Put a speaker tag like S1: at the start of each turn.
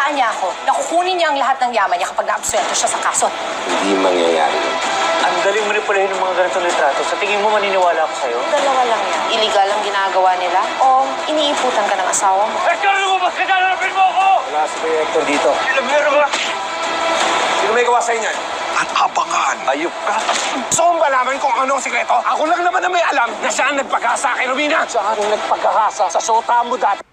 S1: Balitaan niya ako. Nakukunin niya ang lahat ng yaman niya kapag naabsuelto siya sa kaso.
S2: Hindi mangyayari yun.
S3: Ang daling manipulahin ng mga ganitong litrato. Sa tingin mo, maniniwala ako sa'yo?
S1: Dalawa lang yan. Illegal ang ginagawa nila o iniiputan ka ng asawa mo.
S3: Hector, lumabas ka dyan! Hanapin mo ako!
S2: Wala si Hector dito.
S3: Meron ka!
S2: Sino may gawa sa inyo?
S4: At abangan.
S2: Ayup ka. Gusto mong malaman kung ano ang sikreto? Ako lang naman na may alam na siya ang nagpag-asa kay Romina. Siya ang nagpag-asa sa sota mo dati.